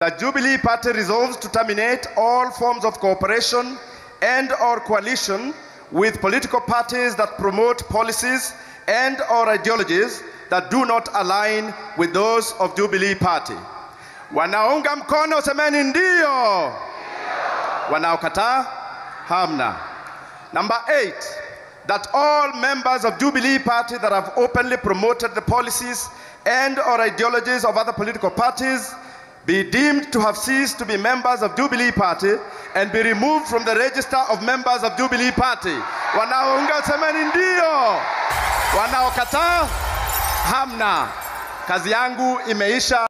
that Jubilee Party resolves to terminate all forms of cooperation and or coalition with political parties that promote policies and or ideologies that do not align with those of Jubilee Party. Wanaunga mkono semeni ndio. Wanaokataa hamna. Number 8, that all members of Jubilee Party that have openly promoted the policies and or ideologies of other political parties be deemed to have ceased to be members of Jubilee Party and be removed from the register of members of Jubilee Party. Wanaounga semeni ndio. Wanaokataa hamna. Kazi yangu imeisha.